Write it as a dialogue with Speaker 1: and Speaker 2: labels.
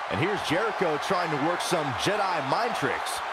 Speaker 1: And here's Jericho trying to work some Jedi mind tricks.